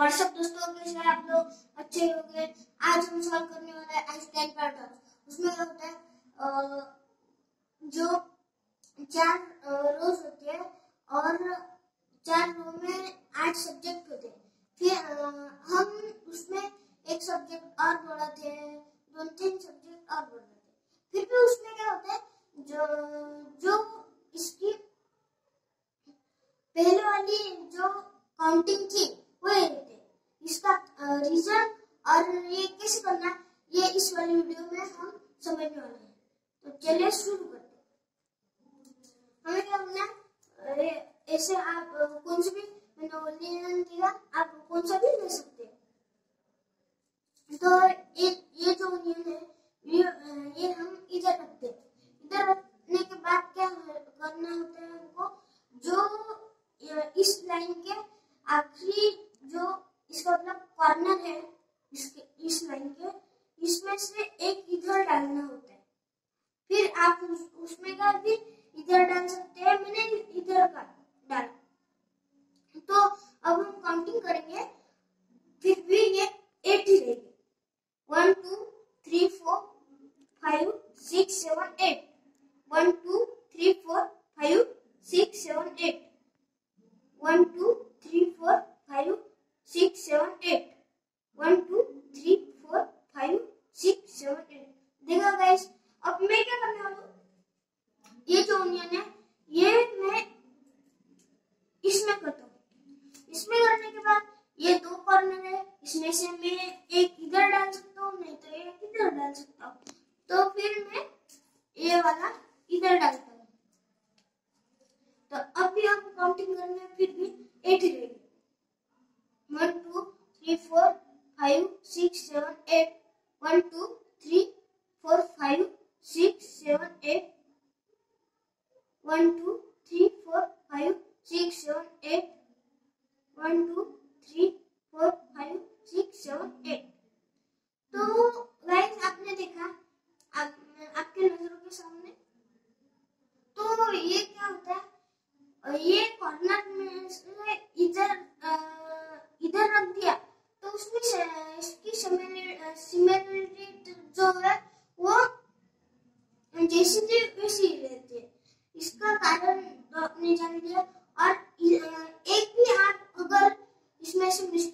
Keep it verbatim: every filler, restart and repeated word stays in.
WhatsApp दोस्तों, कैसे हैं आप लोग? अच्छे होंगे। आज हम सॉल्व करने वाले हैं आइंस्टाइन पैराडॉक्स। उसमें क्या होता है, जो चार रोज होती है और चार रो में आठ सब्जेक्ट होते हैं। फिर हम उसमें एक सब्जेक्ट और बढ़ाते हैं, दो तीन सब्जेक्ट और बढ़ाते हैं। फिर भी उसमें क्या होता है, जो जो इसकी पहले वाली जो काउंटिंग थी वो ये रहते। इसका रिजल्ट और ये कैसे करना है, ये इस वाली वीडियो में हम समझने वाले हैं। तो चलिए शुरू करते हैं। हमें क्या करना है, ऐसे आप कौन सा भी मैंने ओलियन दिया, आप कौन सा भी ले सकते हैं। तो ये ये जो ओनियन है ये ये हम इधर रखते हैं। इधर रखने के बाद क्या करना होता है हमको, जो इस लाइन के आखिरी जो इसका मतलब कॉर्नर है इसके इस लाइन के, इसमें से एक इधर डालना होता है। फिर आप उस, उसमें का भी इधर डाल सकते हैं। मैंने इधर का डाला। तो अब हम काउंटिंग करेंगे, फिर भी ये एट ही रहेगी। One two three four five six seven eight. One two three four five six seven eight. One two three four five six seven eight. One two three four five six seven eight. देखा guys, अब मैं क्या करने वाला हूँ, ये जो onion है ये मैं इसमें करता हूँ। इसमें करने के बाद ये दो कॉर्नर है, इसमें से मैं एक इधर डाल सकता हूँ, नहीं तो एक इधर डाल सकता हूँ। तो फिर मैं ये वाला इधर डालता हूँ। तो अब भी आपको काउंटिंग करना है, फिर भी एट रहेगी। One two three four five six seven eight. One two three four five six seven eight. One two three four five six seven eight. One two three four five six seven eight. तो guys आपने देखा आप, आपके नजरों के सामने, तो ये क्या होता है, ये कॉर्नर में इधर इधर रख दिया तो उसमें इसकी सिमिलरिटी जो है वो जैसी थी वैसी ही रहती है। इसका कारण तो आपने जान लिया। और एक भी आप अगर इसमें से